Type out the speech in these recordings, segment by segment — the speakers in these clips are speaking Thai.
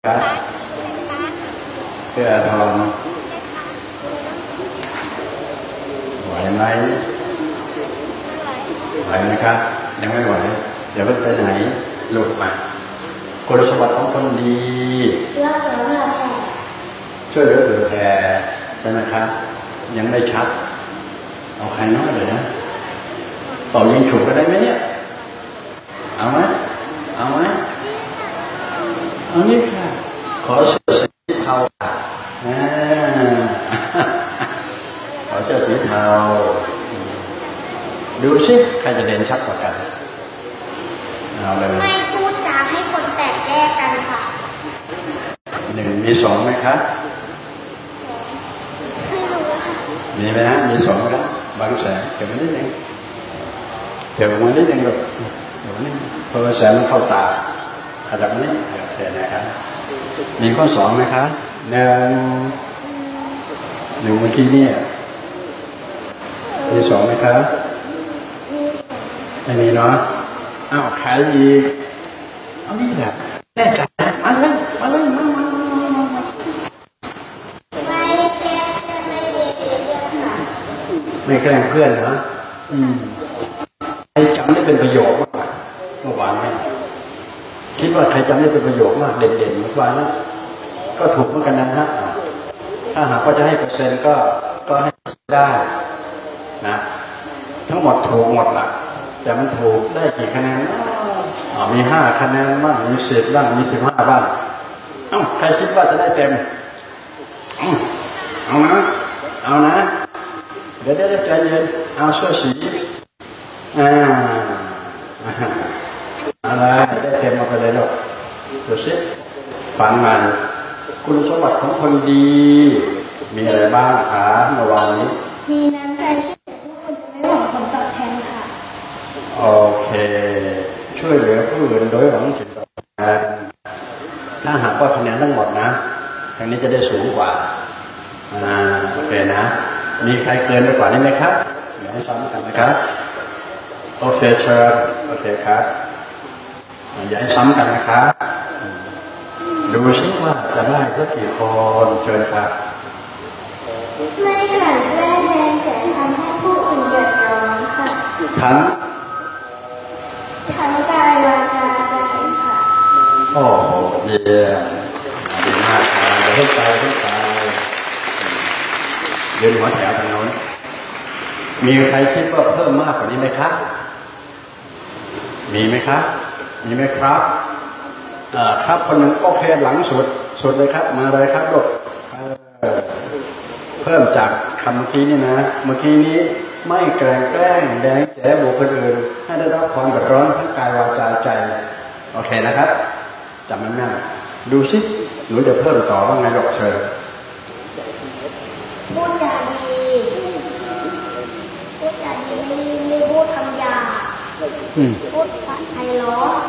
ครับเสื้อทองไหวไหมไหวไหมครับยังไม่ไหวเดี๋ยวไปไหนหลุดมาคุณสมบัติของคนดีช่วยเหลือเผื่อแผ่ใช่ไหมครับยังไม่ชัดเอาใครน้อยเลยนะต่อยิงฉุกก็ได้ไหมเนี่ยเอาไหมเอาไหมเอานี่ค่ะขอเสื้อสีเทาขอเสื้อสีเทาดูสิใครจะเด่นชัดกว่ากันเอาเลยไม่พูดจาให้คนแตกแยกกันค่ะ 1 มี 2ไหมครับไม่รู้ค่ะมีไหมฮะมี2ครับบางแสนเก็บไว้นิดนึงเก็บไว้นิดนึงแบบเดี๋ยวนี้เพราะว่าแสงมันเข้าตาขยับนี้โอเคนะครับมีข้อ2ไหมคะ1เมื่อกี้เนี่ยมี2ไหมครับไม่มีเนาะอ้าวขายอีกเอานี่แหละแน่ใจมาเลยมาเลยมาไม่แกล้งไม่เด็กค่ะไม่แกล้งเพื่อนนะใครจำได้เป็นประโยคมากเมื่อวานนี้คิดว่าใครจำได้เป็นประโยคมากเด่นๆเมื่อวานนั้นก็ถูกเหมือนกันนะฮะถ้าหากว่าจะให้เปอร์เซ็นต์ก็ให้ได้นะทั้งหมดถูกหมดละแต่มันถูกได้กี่คะแนนมี5 คะแนนบ้างมี10บ้างมี15บ้างใครคิดว่าจะได้เต็มเอานะเดี๋ยวใจเย็นเอาเสื้อสีอะไรได้เต็มมาไปเลยลูกดูสิฟังมันคุณสมบัติของคนดีมีอะไรบ้างคะเมื่อวานนี้มีน้ำใจช่วยเหลือผู้อื่นไม่หวังผลตอบแทนค่ะโอเคช่วยเหลือผู้อื่นโดยหวังผลตอบแทนถ้าหากว่าคะแนนทั้งหมดนะทางนี้จะได้สูงกว่าโอเคนะมีใครเกินไปกว่านี้ไหมครับเดี๋ยวให้ซ้อมกันนะครับโอเคเชิญโอเคครับอย่าให้ซ้ำกันนะครับดูซิว่าจะได้สักกี่คนเชิญครับไม่กลั่นแกล้งแรงแต่ทำให้ผู้อื่นเดือดร้อนค่ะทั้งกายวาจาใจค่ะโอ้โหเยี่ยมดีมากครับเดี๋ยวให้ใจยืนหัวแถวทางโน้นมีใครคิดว่าเพิ่มมากกว่านี้ไหมครับมีไหมครับมีไหมครับครับคนหนึ่งโอเคหลังสุดเลยครับมาเลยครับลูกเพิ่มจากคำเมื่อกี้นี่นะเมื่อกี้นี้ไม่แกล้งแดงแจ๋บุคคลอื่นให้ได้รับความเดือดร้อนทั้งกายวาจาใจโอเคนะครับจำมันแม่นดูสิหนูจะเพิ่มต่อว่าไงลูกเชิญพูดจาดีไม่พูดคำหยาบพูดปากไพเราะ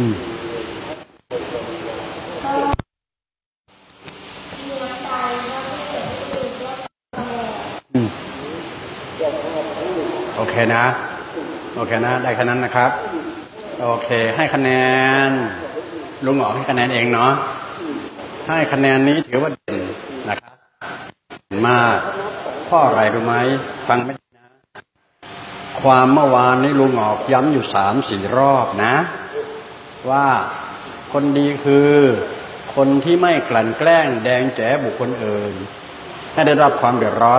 มีน้ำใจแล้วก็เกิดผู้อื่นด้วยโอเคนะได้คะแนนนะครับโอเคให้คะแนนลุงออกให้คะแนนเองเนาะให้คะแนนนี้ถือว่าเด่นนะครับมากข้ออะไรรู้ไหมฟังไม่ได้นะความเมื่อวานนี้ลุงออกย้ำอยู่3-4 รอบนะว่าคนดีคือคนที่ไม่กลั่นแกล้งแดงแจ๋บุคคลอื่นให้ได้รับความเดือดร้อน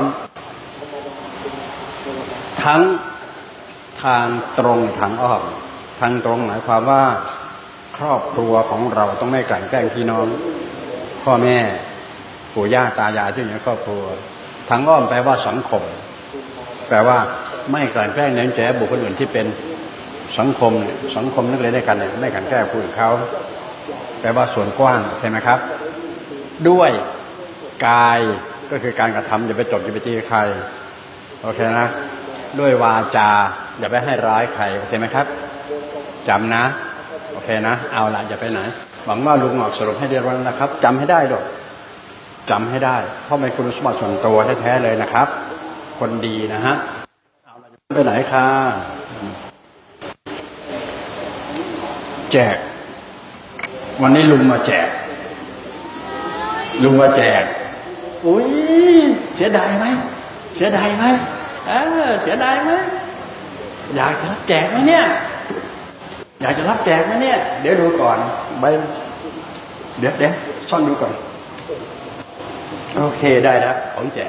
ทั้งทางตรงทางอ้อมทางตรงหมายความว่าครอบครัวของเราต้องไม่กลั่นแกล้งพี่น้องพ่อแม่ปู่ย่าตายายที่อยู่ในครอบครัวทางอ้อมแปลว่าสังคมแปลว่าไม่กลั่นแกล้งแดงแจ๋บุคคลอื่นที่เป็นสังคมนักเรียนด้วยกันเนี่ยไม่กลั่นแกล้งผู้อื่นเขาแปลว่าส่วนกว้างใช่ไหมครับด้วยกายก็คือการกระทำอย่าไปจบอย่าไปตีใครโอเคนะด้วยวาจาอย่าไปให้ร้ายใครโอเคไหมครับจำนะโอเคนะเอาละอย่าไปไหนหวังว่าลุงออกสรุปให้เรียบร้อยนะครับจำให้ได้ด้วยจำให้ได้เพราะเป็นคุณสมบัติส่วนตัวแท้ๆเลยนะครับคนดีนะฮะเอาละไปไหนค่ะแจกวันนี้ลุงมาแจกลุงมาแจกอุ้ยเสียดายไหมเสียดายไหมเสียดายไหมอยากจะรับแจกไหมเนี่ยอยากจะรับแจกไหมเนี่ยเดี๋ยวดูก่อนใบเดี๋ยวซ่อนดูก่อนโอเคได้แล้วของแจก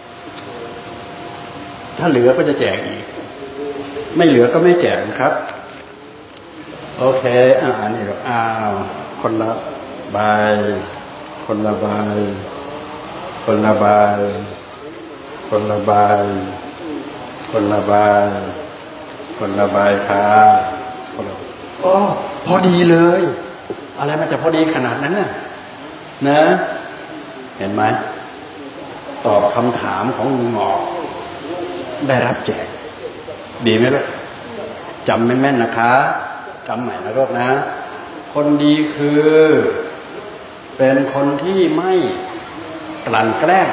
ถ้าเหลือก็จะแจกอีกไม่เหลือก็ไม่แจกครับโอเคอันนี้ก็คนละใบคนละใบคนละใบคนละใบคนละใบคนละใบครับโอ้พอดีเลยอะไรมันจะพอดีขนาดนั้นน่ะนะเห็นไหมตอบคำถามของลุงหมอได้รับแจกดีไหมลูกจำแม่นๆนะคะจำใหม่นะลูกนะคนดีคือเป็นคนที่ไม่กลั่นแกล้ง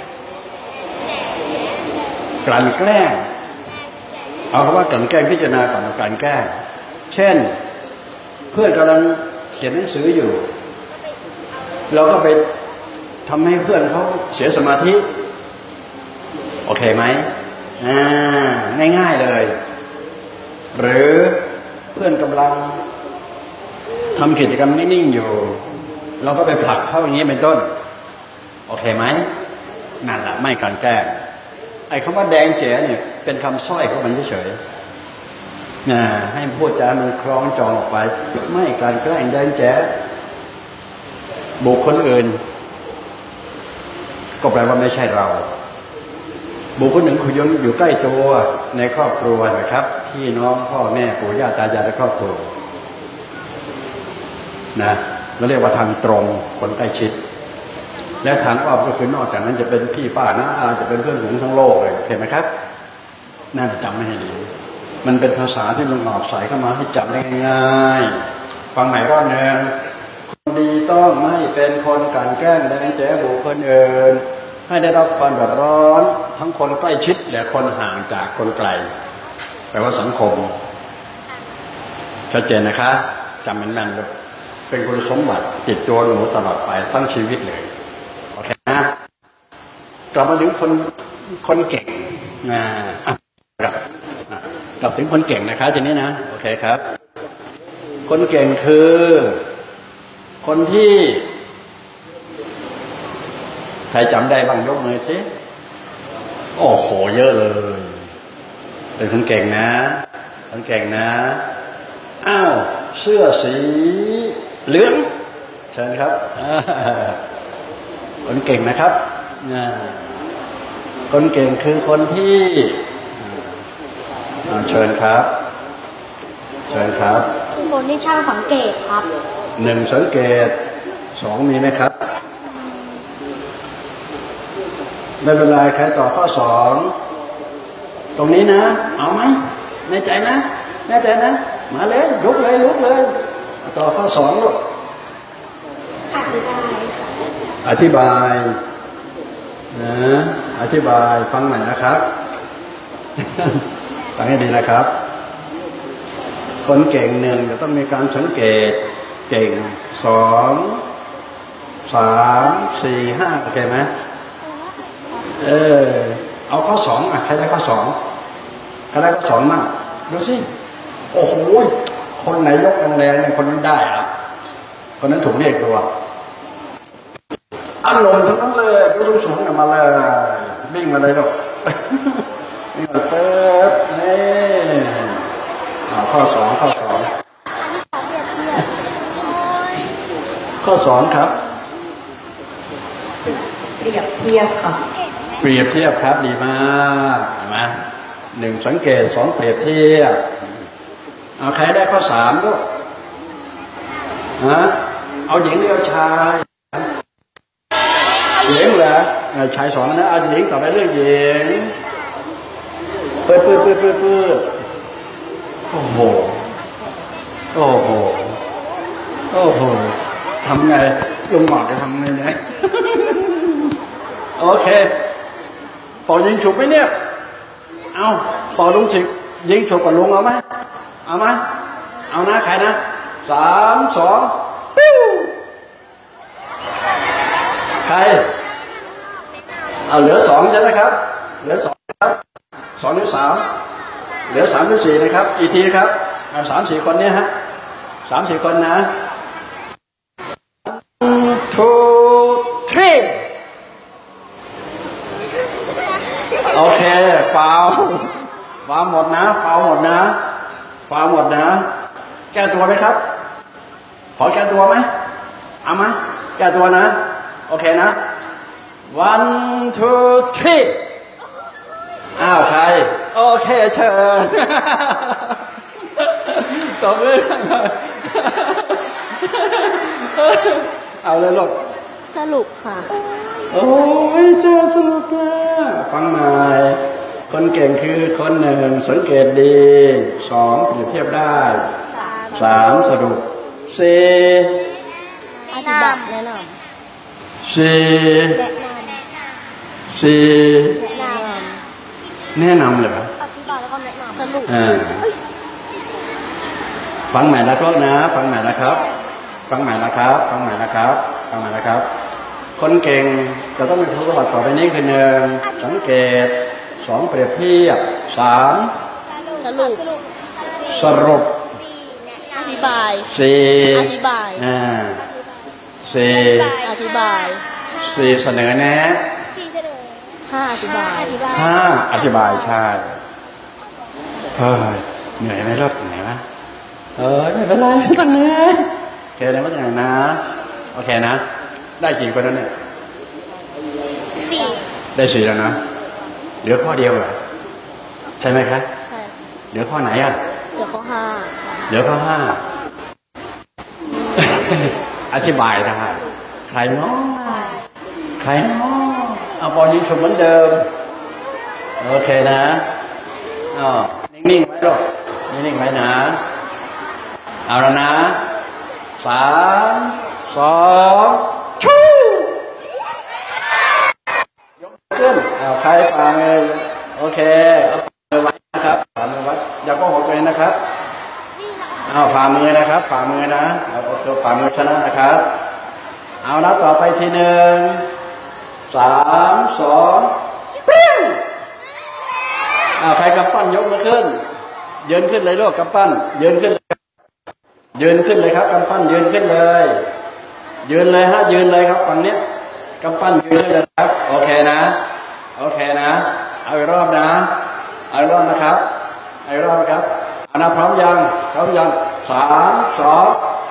เอาคำว่ากลั่นแกล้งพิจารณาก่อนกลั่นแกล้งเช่นเพื่อนกำลังเขียนหนังสืออยู่เราก็ไปทำให้เพื่อนเขาเสียสมาธิโอเคไหมง่ายๆเลยหรือเพื่อนกำลังทำกิจกรรมนิ่งๆอยู่เราก็ไปผลักเขาอย่างนี้เป็นต้นโอเคไหมนั่นแหละไม่กลั่นแกล้งไอ้คำว่าแดงแจ๋เนี่ยเป็นคำสร้อยของมันเฉยๆให้พูดจามันคล้องจองออกไปไม่กลั่นแกล้งแดงแจ๋บุคคลอื่นก็แปลว่าไม่ใช่เราบุคคลหนึ่งคุณยงอยู่ใกล้ตัวในครอบครัวนะครับพี่น้องพ่อแม่ปู่ย่าตายายในครอบครัวนะเราเรียกว่าทางตรงคนใกล้ชิดและทางอ้อมก็คือนอกจากนั้นจะเป็นพี่ป้าน้าอาจะเป็นเพื่อนฝูงทั้งโลกเลยเห็นไหมครับน่าจะจำไม่ให้ดีมันเป็นภาษาที่ลุงหอบใส่เข้ามาให้จำได้ง่ายๆฟังใหม่รอบหนึ่งคนดีต้องไม่เป็นคนกลั่นแกล้งแดงแจ๋บุคคลอื่นให้ได้รับความเดือดร้อนทั้งคนใกล้ชิดและคนห่างจากคนไกลแปลว่าสังคมชัดเจนนะคะจำแม่นๆเลยเป็นคุณสมบัติติดตัวหนูตลอดไปทั้งชีวิตเลยโอเคนะกลับมาถึงคนเก่งกลับถึงคนเก่งนะคะทีนี้นะโอเคครับคนเก่งคือคนที่ใครจำได้บ้างยกมือสิโอ้โหเยอะเลยเป็นคนเก่งนะคนเก่งนะอ้าวเสื้อสีเหลืองเชิญครับคนเก่งนะครับคนเก่งคือคนที่เชิญครับเชิญครับคนที่ช่างสังเกตครับ 1สังเกต2มีไหมครับไม่เป็นไรใครต่อข้อ2ตรงนี้นะเอาไหมแน่ใจนะแน่ใจนะมาเลยลุกเลยต่อข้อ2ลูกอธิบายนะอธิบายฟังใหม่นะครับฟังให้ดีนะครับคนเก่ง1จะต้องมีการสังเกตเก่ง2 3 4 5โอเคไหมเอาข้อ2ใครได้ข้อ2ใครได้ข้อ2มั่งดูสิโอ้โหคนไหนยกแรงๆเนี่ยคนนั้นได้คนนั้นถูกเรียกตัวอารมณ์ทั้งนั้นเลยยกสูงๆมาเลยวิ่งมาเลยลูกวิ่งมาเปิดนี่ข้อ2ข้อ2ครับเปรียบเทียบค่ะเปรียบเทียบครับดีมากเห็นไหม1สังเกต2เปรียบเทียบเอาใครได้ข้อ3ด้วยเอาหญิงหรือเอาชายหญิงเหรอชาย2นะเอาหญิงต่อไปเรื่องหญิงเปิดโอ้โหทำไงลุงหมอจะทำไงเนี่ยโอเคปอยิงฉุบไหมเนี่ยเอาปอลุงฉิบยิงฉุบกับลุงเอาไหมเอานะใครนะ3 2ปิ้วใครเอาเหลือสองใช่ไหมครับเหลือสองครับสองหรือสามเหลือสามหรือสี่นะครับอีกทีครับสามสี่คนเนี้ยฮะสามสี่คนนะ two three โอเคฟาวหมดนะฟาวหมดนะฟาวหมดนะแก้ตัวไหมครับขอแก้ตัวไหมเอามาแก้ตัวนะโอเคนะ one two three อ้าวใครโอเคเชิญตบมือเอาเลยลูกสรุปค่ะโอ้ยเจ้าสรุปแล้วฟังหน่อยคนเก่งคือคนหนึ่งสังเกตดีสองเปรียบเทียบได้สามสรุปสี่อธิบายแนะนำสี่แนะนำเลยอธิบายแล้วก็แนะนำสรุปฟังใหม่นะครับนะฟังใหม่นะครับฟังใหม่นะครับฟังใหม่นะครับฟังใหม่นะครับคนเก่งจะต้องมีคุณสมบัติต่อไปนี้คือหนึ่งสังเกตสองเปรียบเทียบสามสรุปอธิบายสี่อธิบายสี่อธิบายสี่เสนอแนะห้าอธิบายห้าอธิบายใช่เหนื่อยไหมรถเหนื่อยไหมไม่เป็นไรไม่ต้องเหนื่อยโอเคนะไม่ต้องเหนื่อยนะโอเคนะได้กี่คนนั้นเนี่ยสี่ได้สี่แล้วนะเหลือข้อเดียวเหรอใช่ไหมครับใช่เหลือข้อไหนอ่ะเหลือข้อห้าเหลือข้อห้าอธิบายได้ใครเนาะใครเนาะเอาปอยิงฉุบเหมือนเดิมโอเคนะนิ่งๆไว้ลูกนิ่งๆไว้นะเอาแล้วนะสามสองชูยกขึ้นใครฝ่ามือโอเคเอาฝ่ามือไว้นะครับฝ่ามือไว้อย่าโกหกเลยนะครับเอาฝ่ามือนะครับฝ่ามือนะเอาตัวฝ่ามือชนะนะครับเอาแล้วต่อไปทีหนึ่งสามสองปิ้งใครกำปั้นยกมือขึ้นยืนขึ้นเลยลูกกำปั้นยืนขึ้นเลยครับกำปั้นยืนขึ้นเลยยืนเลยฮะยืนเลยครับฝั่งนี้กำปั้นยืนขึ้นเลยครับโอเคนะโอเคนะเอาอีกรอบนะเอาอีกรอบนะครับเอาอีกรอบนะครับเอานะพร้อมยังสามสอง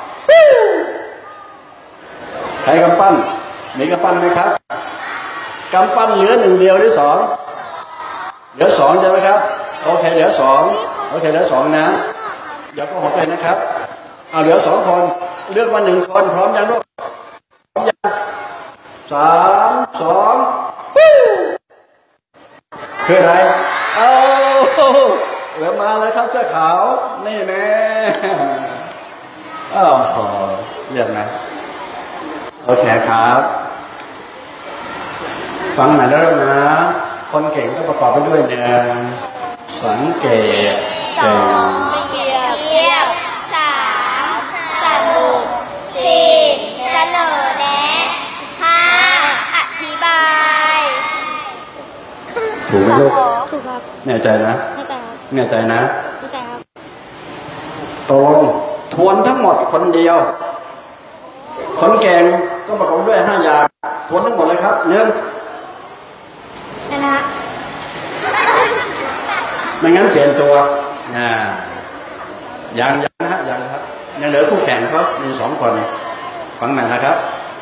ใครกำปั้นมีกำปั้นไหมครับกำปั้นเหลือหนึ่งเดียวหรือสองเหลือสองใช่ไหมครับโอเคเหลือสองโอเคเหลือสองนะอย่าโกหกเลยนะครับเอาเหลือสองคนเลือกมาหนึ่งคนพร้อมยังลูกพร้อมยังสามสองคืออะไรเหลือมาเลยครับเสื้อขาวนี่แน่เรียกนะโอเคครับฟังหน่อยแล้วนะคนเก่งก็ประกอบไปด้วยหนึ่งสังเกตสองเปรียบเทียบสามสรุปสี่เสนอแนะห้าอธิบายถูกไหมลูกถูกครับแน่ใจนะแน่ใจนะแน่ใจครับตรงทวนทั้งหมดคนเดียวคนเก่งก็ประกอบด้วยห้าอย่างทวนทั้งหมดเลยครับหนึ่งนะไม่งั้นเปลี่ยนตัวยังนะฮะยังครับยังเหลือคู่แข่งเขามีสองคนฟังใหม่นะครับ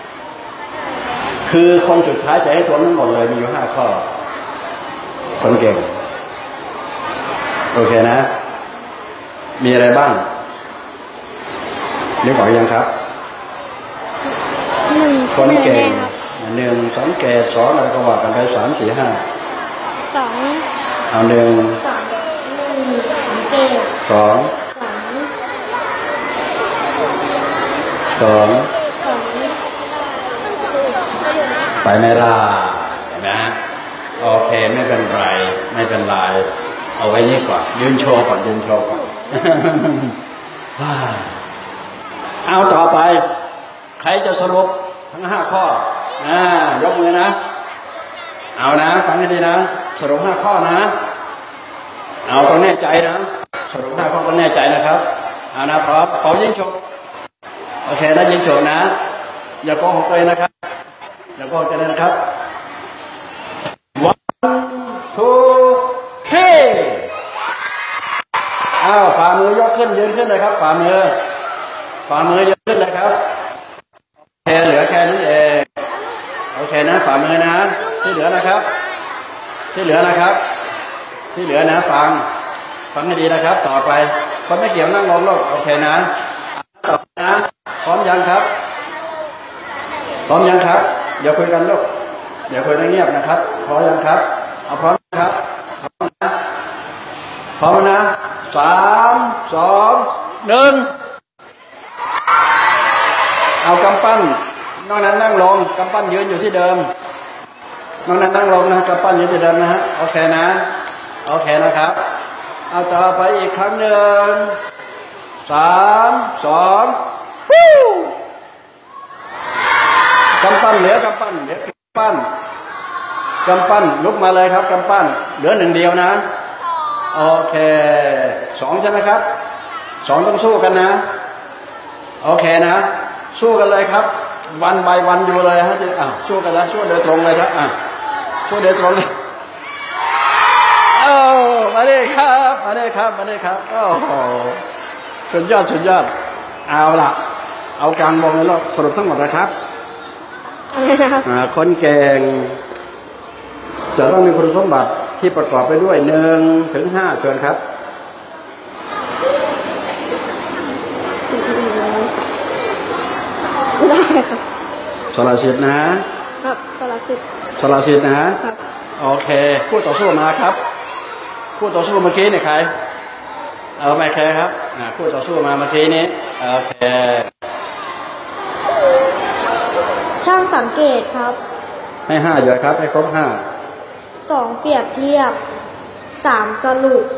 คือคนสุดท้ายจะให้ทวนทั้งหมดเลยมีอยู่ห้าข้อคนเก่งโอเคนะมีอะไรบ้างนึกออกยังครับคนเก่งหนึ่งสังเกตสองอะไรก็ว่ากันไปสามสี่ห้าสองเอาหนึ่งสังเกตสองไปไม่ได้นะโอเคไม่เป็นไรเอาไว้นี่ก่อนยืนโชว์ก่อนเอาต่อไปใครจะสรุปทั้งห้าข้อยกมือนะเอานะฟังให้ดีนะสรุป5 ข้อนะเอาต้องแน่ใจนะสรุป5 ข้อต้องแน่ใจนะครับเอานะพร้อมเป่ายิงฉุบโอเคนะยิงฉุบนะอย่าโกหกตัวเองนะครับอย่าโกหกตัวเองนะครับ 1 2 3ฝ่ามือยกขึ้นยืนขึ้นเลยครับฝ่ามือยกขึ้นเลยครับโอเคเหลือแค่นี้เองโอเคนะฝ่ามือนะที่เหลือนะครับที่เหลือนะฟังให้ดีนะครับต่อไปคนไม่เกี่ยวนั่งลงโลกโอเคนะต่อนะพร้อมยังครับเดี๋ยวคุยกันลูกเดี๋ยวคุยเงียบนะครับพร้อมยังครับเอาพร้อมครับพร้อมนะ3 2 1เอากำปั้นนอกนั้นนั่งลงกำปั้นยืนอยู่ที่เดิมนอกนั้นนั่งลงนะกำปั้นยืนที่เดิมนะฮะโอเคนะโอเคนะครับเอาต่อไปอีกครั้งหนึ่ง3 2กำปั้นเหลือกำปั้นลุกมาเลยครับกำปั้นเหลือ1 เดียวนะโอเค2ใช่ไหมครับ2ต้องสู้กันนะโอเคนะสู้กันเลยครับวันใบวันอยู่เลยฮะสู้กันแล้วสู้โดยตรงเลยครับสู้โดยตรงเลยมาเลยครับโอ้โหสุดยอดเอาล่ะเอากลางวงเลยแล้วสรุปทั้งหมดนะครับคนเก่งจะต้องมีคุณสมบัติที่ประกอบไปด้วย1 ถึง 5เชิญครับได้ครับสละสิทธิ์นะครับสละสิทธิ์นะครับโอเคคู่ต่อสู้มาครับคู่ต่อสู้เมื่อกี้เนี่ยใครไม่ใครครับคู่ต่อสู้มาเมื่อกี้นี้โอเคช่างสังเกตครับให้5เยอะครับให้ครบ5 2เปรียบเทียบ3สรุป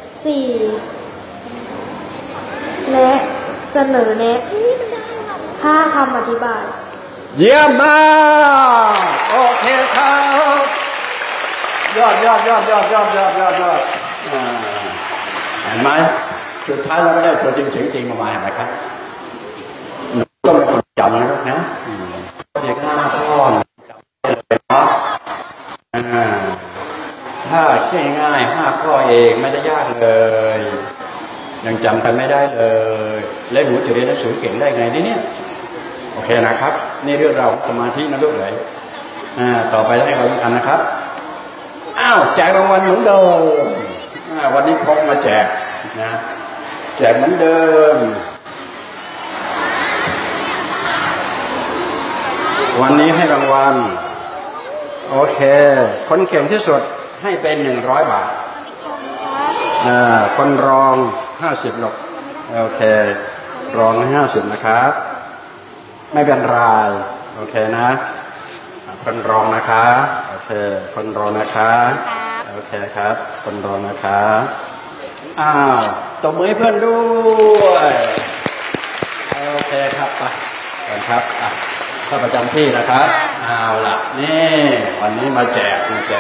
4และเสนอแนะ5คำอธิบายเยี่ยมมากโอเคครับยอดเห็นไหมสุดท้ายเราไม่ได้ตัวจริงมาเห็นไหมครับต้องเป็นคนจำนะเด็ก5 ข้อจำเลยเนาะถ้าง่าย5 ข้อเองไม่ได้ยากเลยยังจำกันไม่ได้เลยแล้วหนูจะเรียนหนังสือเก่งได้ไงเนี่ยโอเคนะครับนี่เรื่องราวสมาธินะลูกเลยต่อไปให้เราทำนะครับแจกรางวัลเหมือนเดิมวันนี้พกมาแจกนะแจกเหมือนเดิมวันนี้ให้รางวัลโอเคคนเก่งที่สุดให้เป็น100 บาทคนรอง50หรอกโอเครอง50นะครับไม่เป็นไรโอเคนะคนรองนะคะโอเคคนรองนะคะโอเคครับคนรองนะคะตบมือให้เพื่อนด้วยโอเคครับไปกันครับเข้าประจำที่นะครับเอาล่ะนี่วันนี้มาแจก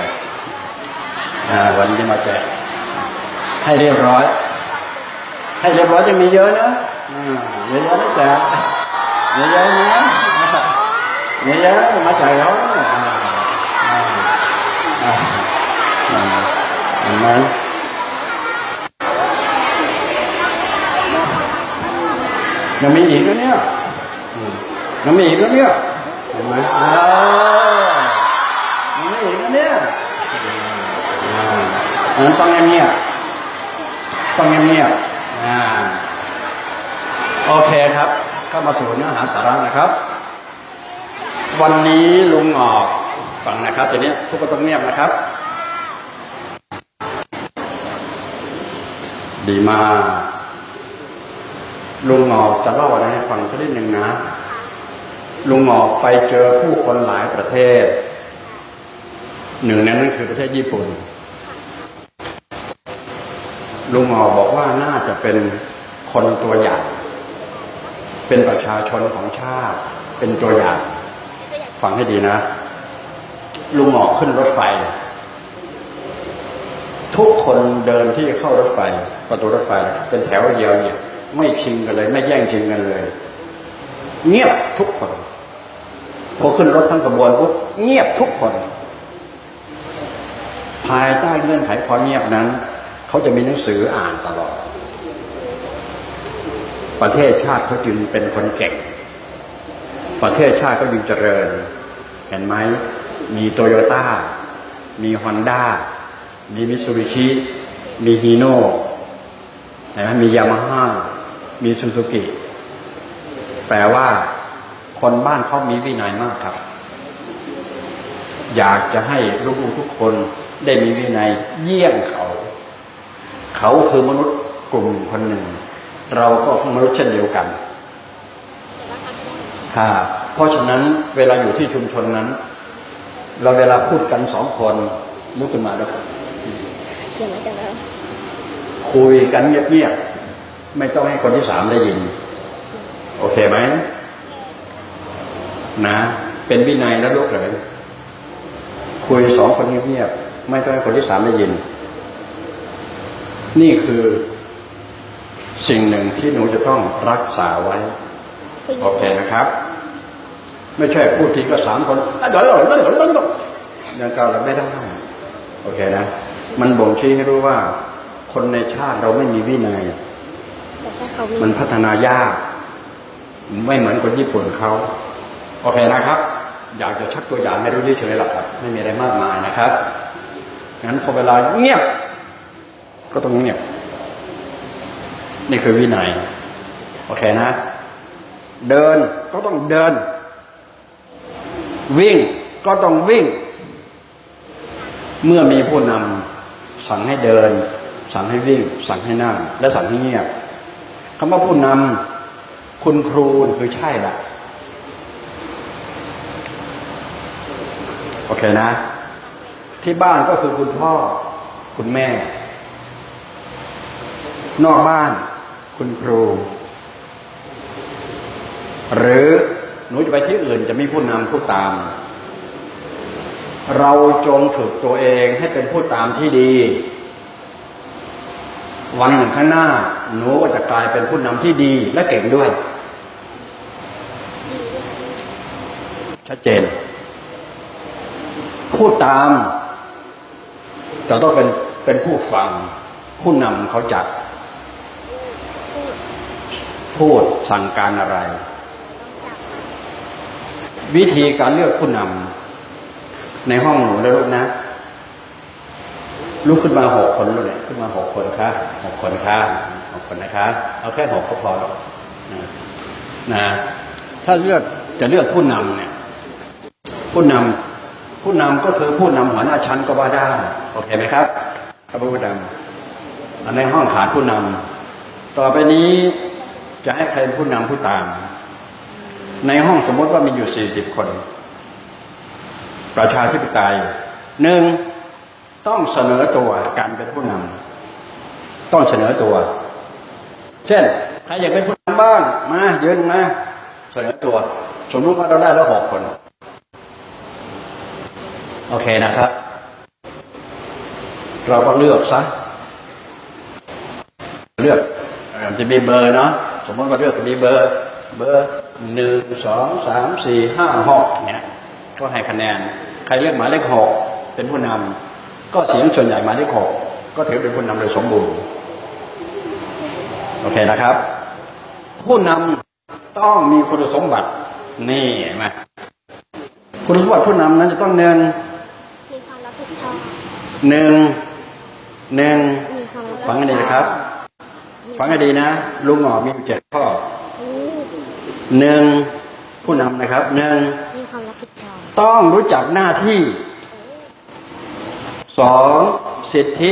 วันนี้มาแจกให้เรียบร้อยยังมีเยอะนะเยอะนะแจกเยอะนะเยอะมาแจกแล้วเห็นไหมยังมีอีกนะเนี่ยเห็นไหมยังมีอีกนะเนี่ยต้องเงียบโอเคครับเข้ามาสู่เนื้อหาสาระนะครับวันนี้ลุงออกฟังนะครับทีนี้ทุกคนต้องเงียบนะครับดีมากลุงออกจะเล่าอะไรให้ฟังสักนิดหนึ่งนะลุงออกไปเจอผู้คนหลายประเทศหนึ่งในนั้นคือประเทศญี่ปุ่นลุงออกบอกว่าน่าจะเป็นคนตัวอย่างเป็นประชาชนของชาติเป็นตัวอย่างฟังให้ดีนะลุงหมอกขึ้นรถไฟทุกคนเดินที่เข้ารถไฟประตูรถไฟเป็นแถวเดียวเนี่ยไม่ชิงกันเลยไม่แย่งชิงกันเลยเงียบทุกคนพอขึ้นรถทั้งขบวนปุ๊บเงียบทุกคนภายใต้เงื่อนไขความเงียบนั้นเขาจะมีหนังสืออ่านตลอดประเทศชาติเขาจึงเป็นคนเก่งประเทศชาติก็ยิ่งเจริญเห็นไหมมีโตโยต้ามีฮอนด้ามีมิตซูบิชิมีฮีโน่เห็นไหมมียามาฮ่ามีซูซูกิแปลว่าคนบ้านเขามีวินัยมากครับอยากจะให้ลูกๆทุกคนได้มีวินัยเยี่ยงเขาคือมนุษย์กลุ่มคนหนึ่งเราก็มนุษย์เช่นเดียวกันครับเพราะฉะนั้นเวลาอยู่ที่ชุมชนนั้นเราเวลาพูดกัน2 คนลุกขึ้นมาแล้วคุยกันเงียบๆไม่ต้องให้คนที่3ได้ยินโอเคไหมนะเป็นวินัยแล้วลูกเลยคุย2 คนเงียบๆไม่ต้องให้คนที่3ได้ยินนี่คือสิ่งหนึ่งที่หนูจะต้องรักษาไว้โอเคนะครับไม่ใช่พูดทีก็3 คนเดี๋ยวยังกล่าวเราไม่ได้โอเคนะมันบ่งชี้ให้รู้ว่าคนในชาติเราไม่มีวินัยมันพัฒนายากไม่เหมือนคนญี่ปุ่นเขาโอเคนะครับอยากจะชักตัวอย่างให้รู้เฉยๆหรอกครับไม่มีอะไรมากมายนะครับงั้นพอเวลาเงียบก็ต้องเงียบนี่คือวินัยโอเคนะเดินก็ต้องเดินวิ่งก็ต้องวิ่งเมื่อมีผู้นำสั่งให้เดินสั่งให้วิ่งสั่งให้นั่งและสั่งให้เงียบคำว่าผู้นำคุณครูคือใช่ละโอเคนะที่บ้านก็คือคุณพ่อคุณแม่นอกบ้านคุณครูหรือหนูจะไปที่อื่นจะมีผู้นำผู้ตามเราจงฝึกตัวเองให้เป็นผู้ตามที่ดีวันหนึ่งข้างหน้าหนูก็จะกลายเป็นผู้นำที่ดีและเก่งด้วยชัดเจนผู้ตามจะต้องเป็นผู้ฟังผู้นำเขาจัดพูดสั่งการอะไรวิธีการเลือกผู้นำในห้องหนูนะลูกนะลูกขึ้นมา6 คนลูกเนี่ยขึ้นมา6 คนค่ะ6 คนค่ะ6 คนนะคะเอาแค่6ก็พอแล้วนะถ้าจะเลือกผู้นำเนี่ยผู้นำก็คือผู้นำหัวหน้าชั้นก็ว่าได้โอเคไหมครับผู้นำในห้องขาดผู้นำต่อไปนี้จะให้ใครเป็นผู้นำผู้ตามในห้องสมมติว่ามีอยู่40 คนประชาธิปไตย1ต้องเสนอตัวการเป็นผู้นำต้องเสนอตัวเช่นใครอยากเป็นผู้นำบ้างมายืนมาเสนอตัวสมมติว่าเราได้แล้ว6 คนโอเคนะครับเราก็เลือกซะเลือกจะมีเบอร์เนาะสมมติว่าเลือกมีเบอร์1 2 3 4 5 6เนี่ยก็ให้คะแนนใครเลือกหมายเลข6เป็นผู้นำก็เสียงส่วนใหญ่หมายเลข6ก็ถือเป็นผู้นำโดยสมบูรณ์โอเคนะครับผู้นำต้องมีคุณสมบัตินี่ไหมคุณสมบัติผู้นำนั้นจะต้องมีความรับผิดชอบฟังให้ดีนะครับฟังให้ดีนะลุงหงอมี7 ข้อ1ผู้นำนะครับ1มีความรับผิดชอบต้องรู้จักหน้าที่2สิทธิ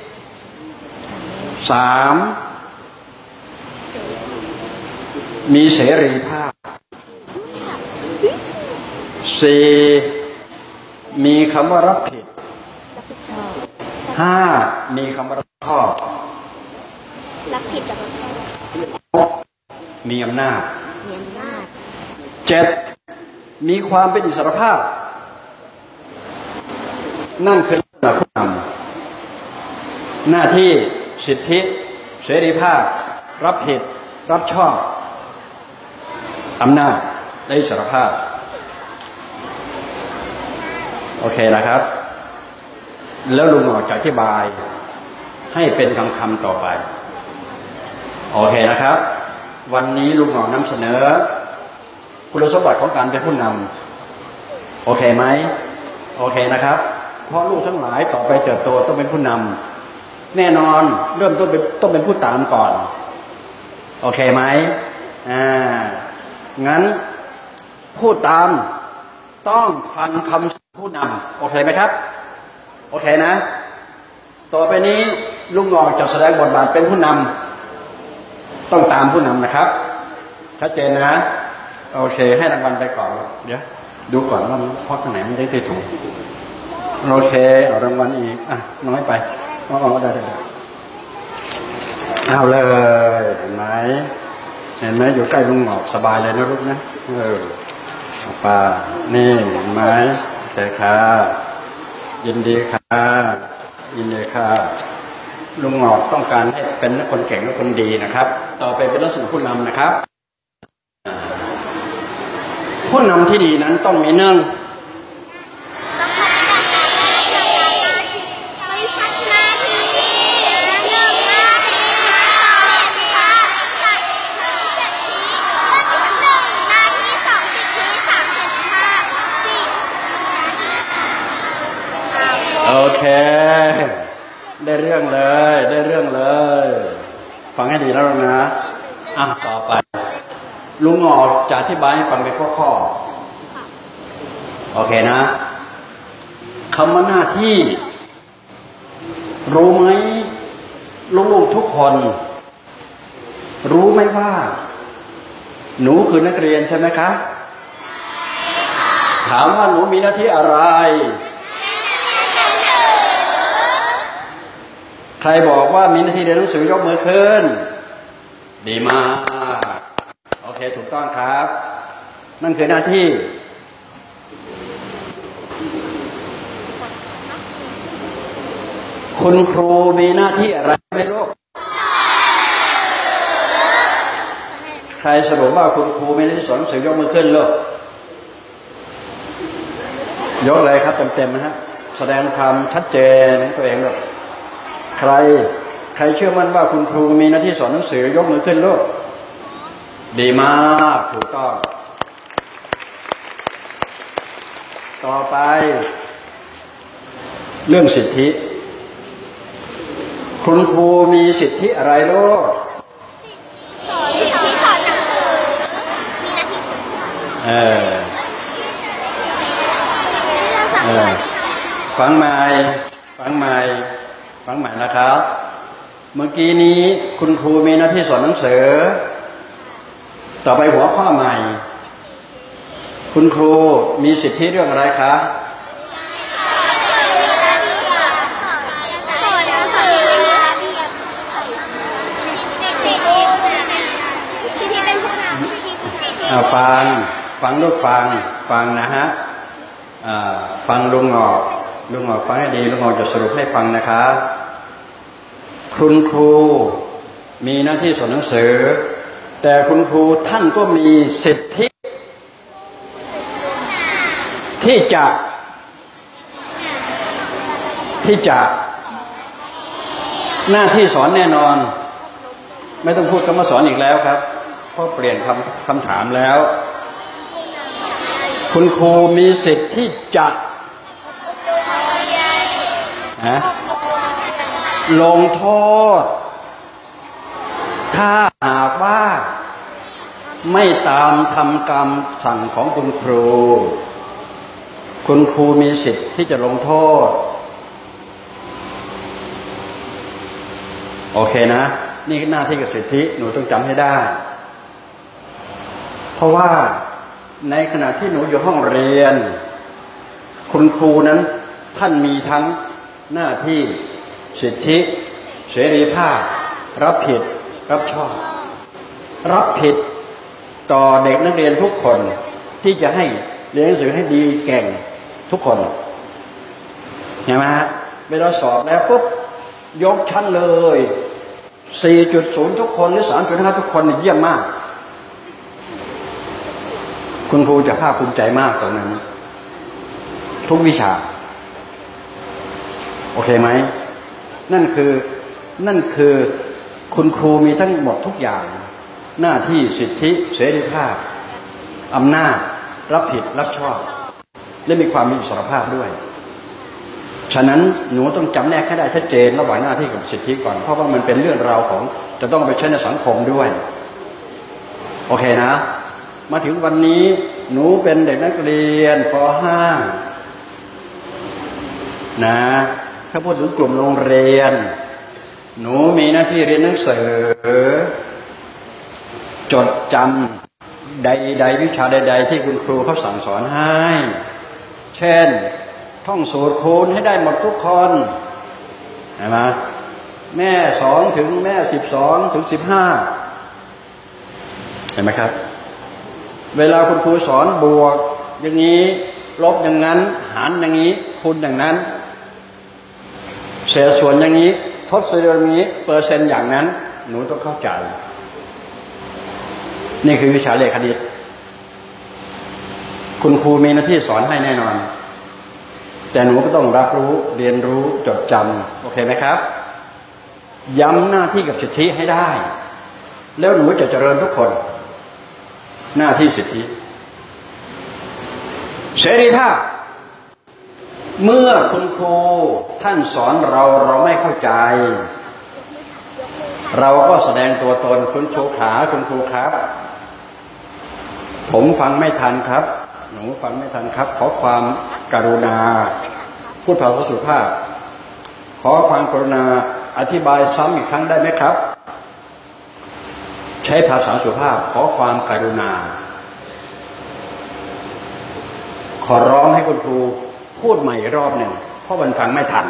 3มีเสรีภาพ4มีคำว่ารับผิด5มีคำว่ารับผิดชอบ6มีอำนาจ7 มีความเป็นอิสรภาพนั่นคือผู้นำหน้าที่สิทธิเสรีภาพรับผิดรับชอบอำนาจและอิสรภาพโอเคนะครับแล้วลุงหงอจะอธิบายให้เป็นคำๆต่อไปโอเคนะครับวันนี้ลุงหงอนำเสนอคุณสมบัติของการเป็นผู้นำโอเคไหมโอเคนะครับเพราะลูกทั้งหลายต่อไปเติบโตต้องเป็นผู้นำแน่นอนเริ่มต้นต้องเป็นผู้ตามก่อนโอเคไหมงั้นผู้ตามต้องฟังคำสั่งผู้นำโอเคไหมครับโอเคนะต่อไปนี้ลุงหงอจะแสดงบทบาทเป็นผู้นำต้องตามผู้นำนะครับชัดเจนนะโอเคให้รางวัลไปก่อนเดี๋ยวดูก่อนว่าพอตรงไหนมันได้ถูกโอเคเอารางวัลอีกน้อยไปเอาได้เอาเลยเห็นไหมอยู่ใกล้ลุงหงอกสบายเลยนะลูกนะป้านี่เห็นไหมโอเคค่ะยินดีค่ะยินดีค่ะลุงหงอกต้องการให้เป็นคนเก่งและคนดีนะครับต่อไปเป็นลักษณะผู้นำนะครับผู้นำที่ดีนั้นต้องมีเนื่องโอเคได้เรื่องเลยฟังให้ดีแล้วนะต่อไปลุงหงอจะอธิบายให้ฟังเป็นข้อโอเคนะคำว่าหน้าที่รู้ไหมลูกทุกคนรู้ไหมว่าหนูคือนักเรียนใช่ไหมคะถามว่าหนูมีหน้าที่อะไรใครบอกว่ามีหน้าที่เรียนหนังสือยกมือขึ้นดีมากโอเคถูกต้องครับนั่นคือหน้าที่คุณครูมีหน้าที่อะไรไหมลูกใครสรุปว่าคุณครูมีหน้าที่สอนหนังสือยกมือขึ้นลูกยกเลยครับเต็มๆนะฮะแสดงความชัดเจนของตัวเองลูกใครเชื่อมั่นว่าคุณครูมีหน้าที่สอนหนังสือยกมือขึ้นลูกดีมากถูกต้องต่อไปเรื่องสิทธิคุณครูมีสิทธิอะไรลูกสอนหนังสือมีหน้าที่ฟังใหม่นะครับเมื่อกี้นี้คุณครูมีหน้าที่สอนหนังสือต่อไปหัวข้อใหม่คุณครูมีสิทธิเรื่องอะไรคะฟังลูกฟังนะฮะฟังลุงหงอกฟังให้ดีลุงหงอกจะสรุปให้ฟังนะคะคุณครูมีหน้าที่สอนหนังสือแต่คุณครูท่านก็มีสิทธิที่จะหน้าที่สอนแน่นอนไม่ต้องพูดคำว่าสอนอีกแล้วครับเพราะเปลี่ยนคำถามแล้วคุณครูมีสิทธิ์ที่จะลงโทษถ้าหากว่าไม่ตามทำกรรมสั่งของคุณครูมีสิทธิ์ที่จะลงโทษโอเคนะนี่หน้าที่กับสิทธิหนูต้องจำให้ได้เพราะว่าในขณะที่หนูอยู่ห้องเรียนคุณครูนั้นท่านมีทั้งหน้าที่สิทธิเสรีภาพรับผิดรับชอบรับผิดต่อเด็กนักเรียนทุกคนที่จะให้เรียนหนังสือให้ดีเก่งทุกคนเห็นไหมฮะเวลาสอบแล้วปุ๊บยกชั้นเลย 4.0 ทุกคนหรือ 3.5 ทุกคนเยี่ยมมากคุณครูจะภาคภูมิใจมากตรงนั้นทุกวิชาโอเคไหมนั่นคือคุณครูมีทั้งหมดทุกอย่างหน้าที่สิทธิเสรีภาพอำนาจรับผิดรับชอบและมีความมีอิสรภาพด้วยฉะนั้นหนูต้องจำแนกให้ได้ชัดเจนระหว่างหน้าที่กับสิทธิก่อนเพราะว่ามันเป็นเรื่องราวของจะต้องไปใช้ในสังคมด้วยโอเคนะมาถึงวันนี้หนูเป็นเด็กนักเรียนป .5 นะถ้าพูดถึงกลุ่มโรงเรียนหนูมีหน้าที่เรียนหนังสือจดจำใดๆวิชาใดๆที่คุณครูเขาสั่งสอนให้เช่นท่องสูตรคูณให้ได้หมดทุกคนเห็นไหมแม่2ถึงแม่12ถึง15เห็นไหมครับเวลาคุณครูสอนบวกอย่างนี้ลบอย่างนั้นหารอย่างนี้คูณอย่างนั้นเศษส่วนอย่างนี้ทดเศษอย่างนี้เปอร์เซ็นต์อย่างนั้นหนูต้องเข้าใจนี่คือวิชาเลขคณิตคุณครูมีหน้าที่สอนให้แน่นอนแต่หนูก็ต้องรับรู้เรียนรู้จดจำโอเคไหมครับย้ำหน้าที่กับสิทธิให้ได้แล้วหนูจะเจริญทุกคนหน้าที่สิทธิเสรีภาพเมื่อคุณครูท่านสอนเราไม่เข้าใจเราก็แสดงตัวตนคุณครูขาคุณครูครับผมฟังไม่ทันครับหนูฟังไม่ทันครับขอความกรุณาพูดภาษาสุภาพขอความกรุณาอธิบายซ้ำอีกครั้งได้ไหมครับใช้ภาษาสุภาพขอความกรุณาขอร้องให้คุณครูพูดใหม่รอบหนึ่งเพราะมันฟังไม่ทัน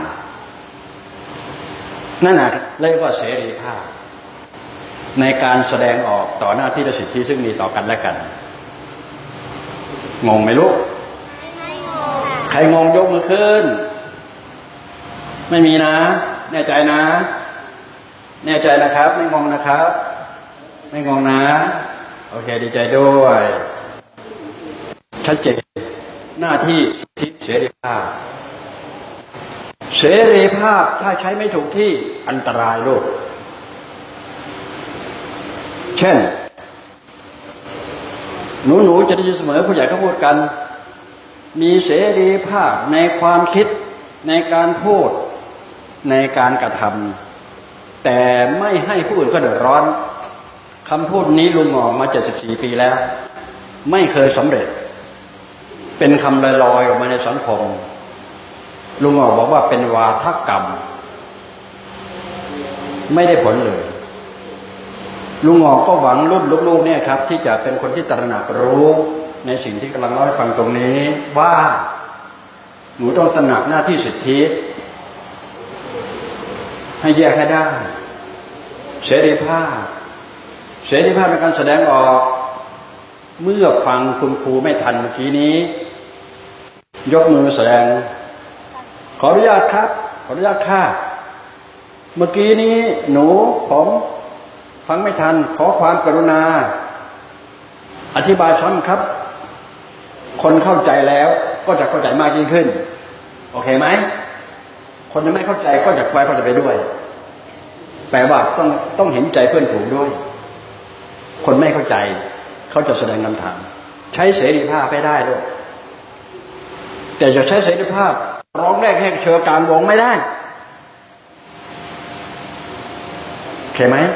นั่นน่ะเรียกว่าเสรีภาพในการแสดงออกต่อหน้าที่และสิทธิซึ่งมีต่อกันและกันงงไหมลูกไม่งงใครงงยกมือขึ้นไม่มีนะแน่ใจนะแน่ใจนะครับไม่งงนะครับไม่งงนะโอเคดีใจด้วยชัดเจนหน้าที่สิทธิเสรีภาพเสรีภาพถ้าใช้ไม่ถูกที่อันตรายลูกเช่นหนูจะได้ยินเสมอผู้ใหญ่เขาพูดกันมีเสรีภาพในความคิดในการพูดในการกระทำแต่ไม่ให้ผู้อื่นก็เดือดร้อนคำพูดนี้ลุงออกมา74 ปีแล้วไม่เคยสำเร็จเป็นคำลอยๆออกมาในสังคมลุงออกบอกว่าเป็นวาทกรรมไม่ได้ผลเลยลุงออกก็หวังรุ่นลูกๆเนี่ยครับที่จะเป็นคนที่ตระหนักรู้ในสิ่งที่กำลังเล่าให้ฟังตรงนี้ว่าหนูต้องตระหนักหน้าที่สิทธิให้แยกให้ได้เสรีภาพในการแสดงออกเมื่อฟังคุณครูไม่ทันเมื่อกี้นี้ยกมือแสดงขออนุญาตครับขออนุญาตค่ะเมื่อกี้นี้หนูผมฟังไม่ทันขอความกรุณาอธิบายซ้ำครับคนเข้าใจแล้วก็จะเข้าใจมากยิ่งขึ้นโอเคไหมคนยังไม่เข้าใจก็จะเข้าใจไปด้วยแปลว่าต้องเห็นใจเพื่อนฝูงด้วยคนไม่เข้าใจเขาจะแสดงคำถามใช้เสรีภาพให้ได้ด้วยแต่จะใช้เสรีภาพร้องแรกแค่เชิญการวงไม่ได้โอเคไหม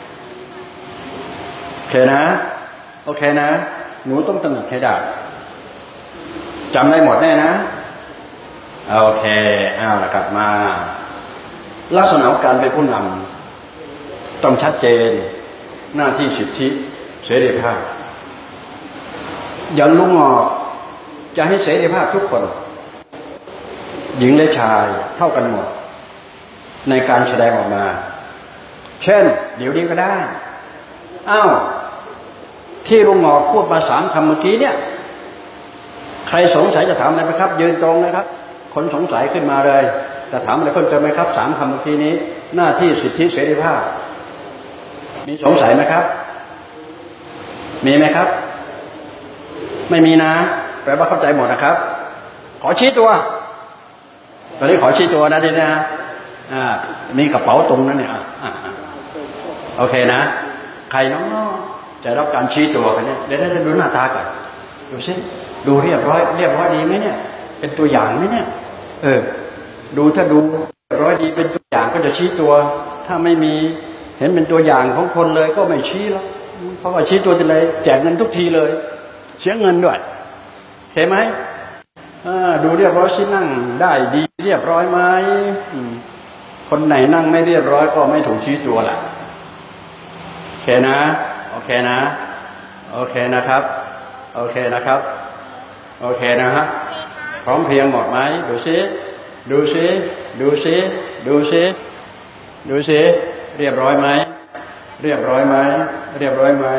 โอเคนะโอเคนะหนูต้องตระหนักให้ได้จำได้หมดแน่นะโอเคเอาละกลับมาลักษณะของการเป็นผู้นำต้องชัดเจนหน้าที่สิทธิเสรีภาพอย่างลุงออกจะให้เสรีภาพทุกคนหญิงและชายเท่ากันหมดในการแสดงออกมาเช่นเดี๋ยวนี้ก็ได้อ้าวที่ลุงออกพูดมา3 คำเมื่อกี้เนี่ยใครสงสัยจะถามอะไรไหมครับยืนตรงนะครับคนสงสัยขึ้นมาเลยจะถามอะไรเพิ่มเติมไหมครับ3 คำเมื่อกี้นี้หน้าที่สิทธิเสรีภาพมีสงสัยไหมครับมีไหมครับไม่มีนะแปลว่าเข้าใจหมดนะครับขอชี้ตัวตอนนี้ขอชี้ตัวนะทีนี้นะมีกระเป๋าตรงนั้นเนี่ยโอเคนะใครน้องจะรับการชี้ตัวกันเนี่ยเดี๋ยวดูหน้าตาก่อนดูสิดูเรียบร้อยดีไหมเนี่ยเป็นตัวอย่างไหมเนี่ยดูถ้าดูเรียบร้อยดีเป็นตัวอย่างก็จะชี้ตัวถ้าไม่มีเห็นเป็นตัวอย่างของคนเลยก็ไม่ชี้แล้วเพราะว่าชี้ตัวทีไรแจกเงินทุกทีเลยเสียเงินด้วยเห็นไหมดูเรียบร้อยชี้นั่งได้ดีเรียบร้อยไหมคนไหนนั่งไม่เรียบร้อยก็ไม่ถูกชี้ตัวล่ะโอเคนะโอเคนะโอเคนะครับโอเคนะครับโอเคนะฮะพร้อมเพียงหมดไหมดูสิเรียบร้อยไหมเรียบร้อยไหมครับเรียบร้อยไหม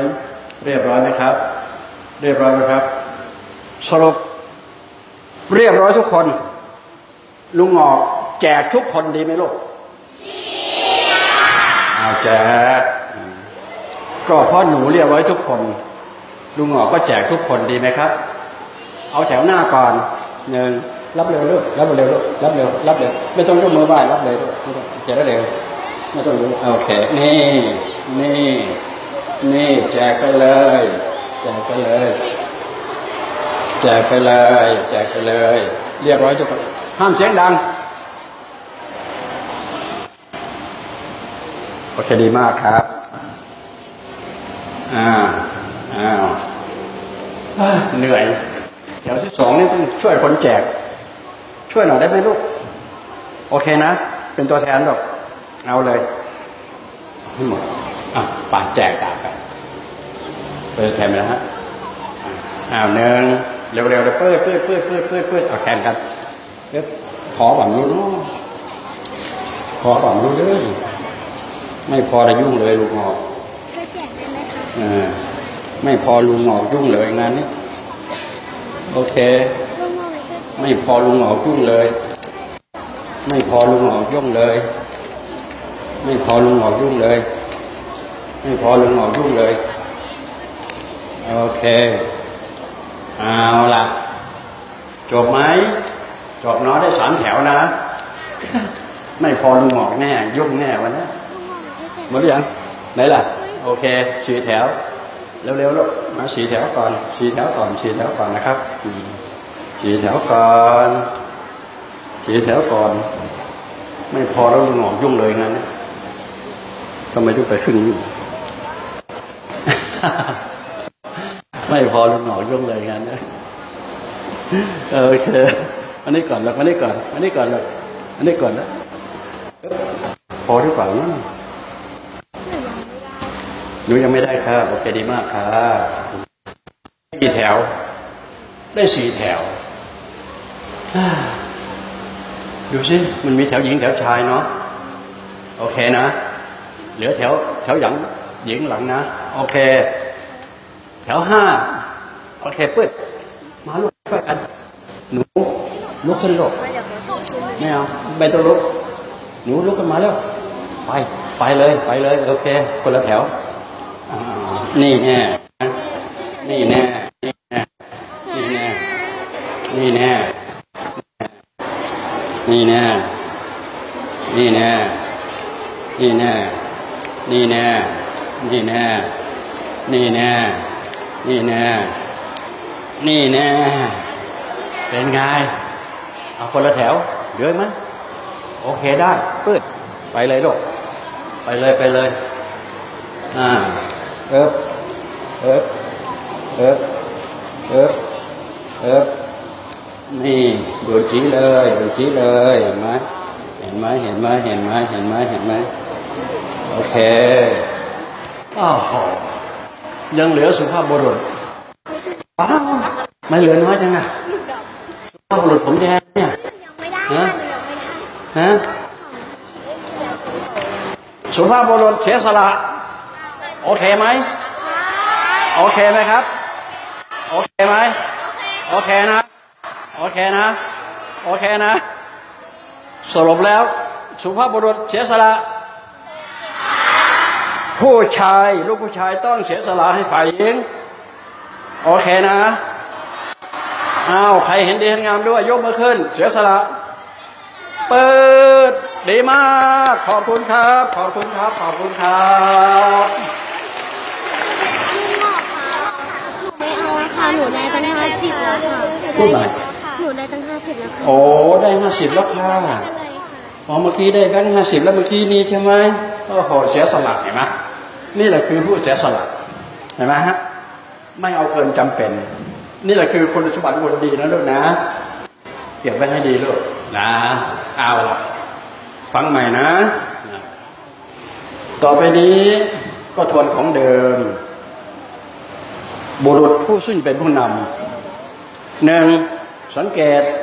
ครับสรุปเรียบร้อยทุกคนลุงหงอกแจกทุกคนดีไหมลูกแจกก็เพราะหนูเรียบร้อยทุกคนลุงหงอกก็แจกทุกคนดีไหมครับเอาแถวหน้าก่อน1รับเร็วลูกรับเร็วไม่ต้องยกมือไหว้รับเลยลูกแจกได้เร็วไม่ต้องยกโอเคนี่แจกไปเลยเรียบร้อยทุกคนห้ามเสียงดังโอเคดีมากครับเหนื่อยแถวที่2นี่ต้องช่วยคนแจกช่วยหน่อยได้ไหมลูกโอเคนะเป็นตัวแทนหรอกเอาเลยให้หมดปาแจกตามกันเป็นแทนไปแล้วฮะ1เร็วเลยเปิดเอาแข่งกันขอแบบนี้เนาะขอแบบนี้เลยไม่พอจะยุ่งเลยลุงหงอกไม่พอลุงหงอกยุ่งเลยงานนี้โอเคไม่พอลุงหงอกยุ่งเลยโอเคเอาล่ะจบไหมจบเนาะได้3 แถวนะไม่พอลุงหงอกแน่ยุ่งแน่วันนี้หมดหรือยังไหนล่ะโอเค4 แถวเร็วๆลูกมา4 แถวก่อนนะครับ4 แถวก่อนไม่พอแล้วลุงหงอกยุ่งเลยงั้นทำไมต้องไปครึ่งไม่พอลุงหงอกยุ่งเลยงั้นโอเคอันนี้ก่อนแล้วพอหรือเปล่านะหนูยังไม่ได้ครับโอเคดีมากครับกี่แถวได้4 แถวดูสิมันมีแถวหญิงแถวชายเนาะโอเคนะเหลือแถวหญิงหลังนะโอเคแถว5โอเคปึ๊ดมาลูกช่วยกันหนูลุกขึ้นลูกไม่เอาไม่ต้องลุกหนูลุกขึ้นมาแล้วไปเลยโอเคคนละแถวนี่แน่เป็นไงเอาคนละแถวเยอะไหมโอเคได้ปืดไปเลยลูกไปเลยนี่ดูจีเลยเห็นไหมโอเคยังเหลือสุภาพบุรุษไม่เหลือน้อยจังอะสุภาพบุรุษผมแดงเนี่ยฮะสุภาพบุรุษเสียสละโอเคไหมโอเคไหมครับโอเคไหมโอเคนะโอเคนะ โอเคนะ สรุปแล้วสุภาพบุรุษเสียสละผู้ชายลูกผู้ชายต้องเสียสละให้ฝ่ายหญิงโอเคนะอ้าวใครเห็นดีเห็นงามด้วยยกมือขึ้นเสียสละเปิดดีมากขอบคุณครับขอบคุณครับขอบคุณครับไม่เอาค่ะหนูได้ตั้ง50แล้วค่ะพูดหน่อยหนูได้ตั้ง50แล้วค่ะโอ้ได้50แล้วค่ะอ๋อเมื่อกี้ได้แบงค์50แล้วเมื่อกี้นี้ใช่ไหมโอ้โหเสียสละเห็นไหมนี่แหละคือผู้เสียสละเห็นไหมฮะไม่เอาเกินจำเป็นนี่แหละคือคุณสมบัติคนดีนะลูกนะเก็บไว้ให้ดีลูกนะเอาล่ะฟังใหม่นะต่อไปนี้ก็ทวนของเดิมบุรุษผู้ซึ่งเป็นผู้นำหนึ่งสังเกต